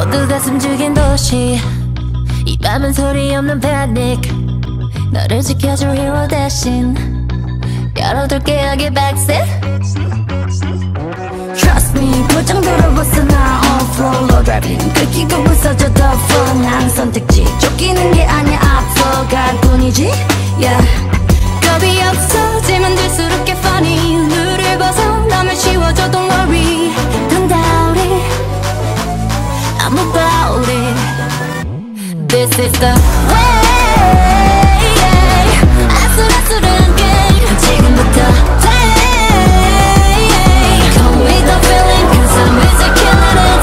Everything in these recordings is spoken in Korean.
모두가 숨죽인 도시 이 밤은 소리 없는 패닉 너를 지켜줄 히로 대신 열어둘게 여기 백셋 Trust me 포장도로 벗어나 Off-road driving 긁히고 부서져 더 fun 난 선택지 쫓기는 게 아니야 앞서갈 뿐이지 yeah. 겁이 없어지면 될수록 get funny 눈을 벗어나면 쉬워져 don't worry Don't doubt it I'm about it This is the way 아슬아슬한 게임 지금부터 play Come with the feeling cause I'm busy killing it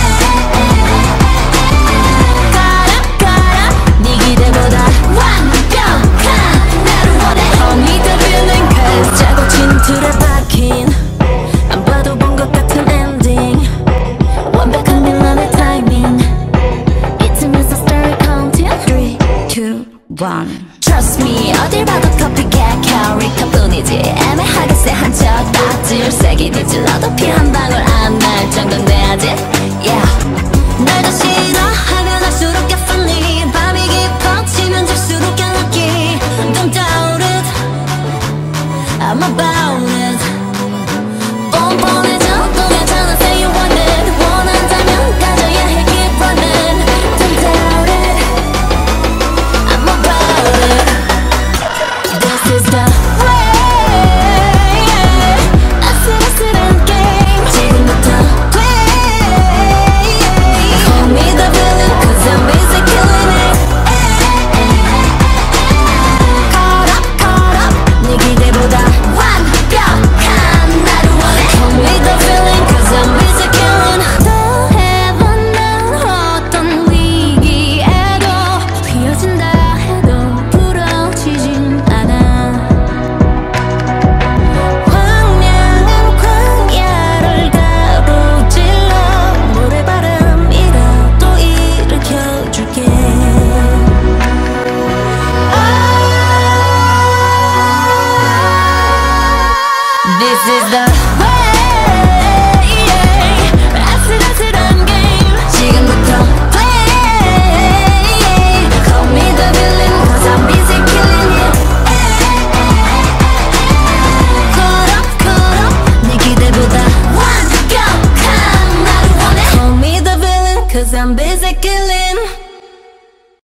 가라 네 기대보다 완벽한 나를 원해 Come with the feeling cause 짜고 진투를 박힌 안 봐도 본 것 같은 엔딩 완벽한 밀란의 타이밍 잊으면서 start counting 3, 2, 1 Trust me 어딜 봐도 copycat 캐릭터뿐이지 애매하게 쎄한 척 딱지를 세게 뒤질러도 피 한 방울 안 날 정도는 돼야지 Yeah 널 다시